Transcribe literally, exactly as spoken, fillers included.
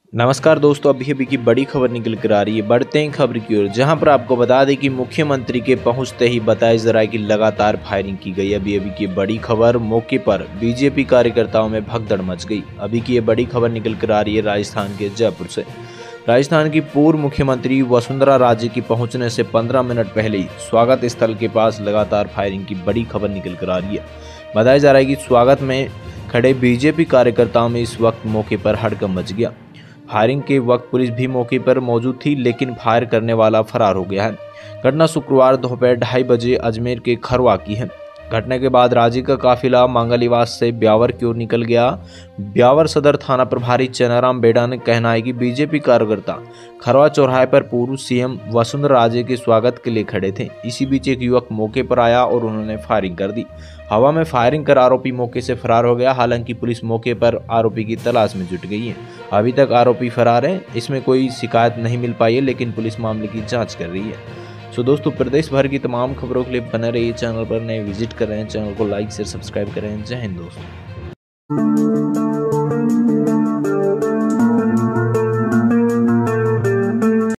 नमस्कार दोस्तों, अभी अभी की बड़ी खबर निकल कर आ रही है। बढ़ते हैं खबर की ओर, जहां पर आपको बता दें कि मुख्यमंत्री के पहुंचते ही बताया जा रहा है कि लगातार फायरिंग की गई। अभी अभी की बड़ी खबर, मौके पर बीजेपी कार्यकर्ताओं में भगदड़ मच गई। अभी की ये बड़ी खबर निकल कर आ रही है राजस्थान के जयपुर से। राजस्थान की पूर्व मुख्यमंत्री वसुंधरा राजे की पहुंचने से पंद्रह मिनट पहले ही स्वागत स्थल के पास लगातार फायरिंग की बड़ी खबर निकल कर आ रही है। बताया जा रहा है कि स्वागत में खड़े बीजेपी कार्यकर्ताओं में इस वक्त मौके पर हड़कंप मच गया। फायरिंग के वक्त पुलिस भी मौके पर मौजूद थी, लेकिन फायर करने वाला फरार हो गया है। घटना शुक्रवार दोपहर ढाई बजे अजमेर के खरवा की है। घटना के बाद राजे का काफिला मांगलीवास से ब्यावर की ओर निकल गया। ब्यावर सदर थाना प्रभारी चनाराम बेड़ा ने कहना है कि बीजेपी कार्यकर्ता खरवा चौराहे पर पूर्व सीएम वसुंधरा राजे के स्वागत के लिए खड़े थे। इसी बीच एक युवक मौके पर आया और उन्होंने फायरिंग कर दी। हवा में फायरिंग कर आरोपी मौके से फरार हो गया। हालांकि पुलिस मौके पर आरोपी की तलाश में जुट गई है। अभी तक आरोपी फरार है। इसमें कोई शिकायत नहीं मिल पाई है, लेकिन पुलिस मामले की जांच कर रही है। सो दोस्तों, प्रदेश भर की तमाम खबरों के लिए बने रहिए चैनल पर। नए विजिट कर रहे हैं चैनल को लाइक शेयर सब्सक्राइब करें। जय हिंद दोस्तों।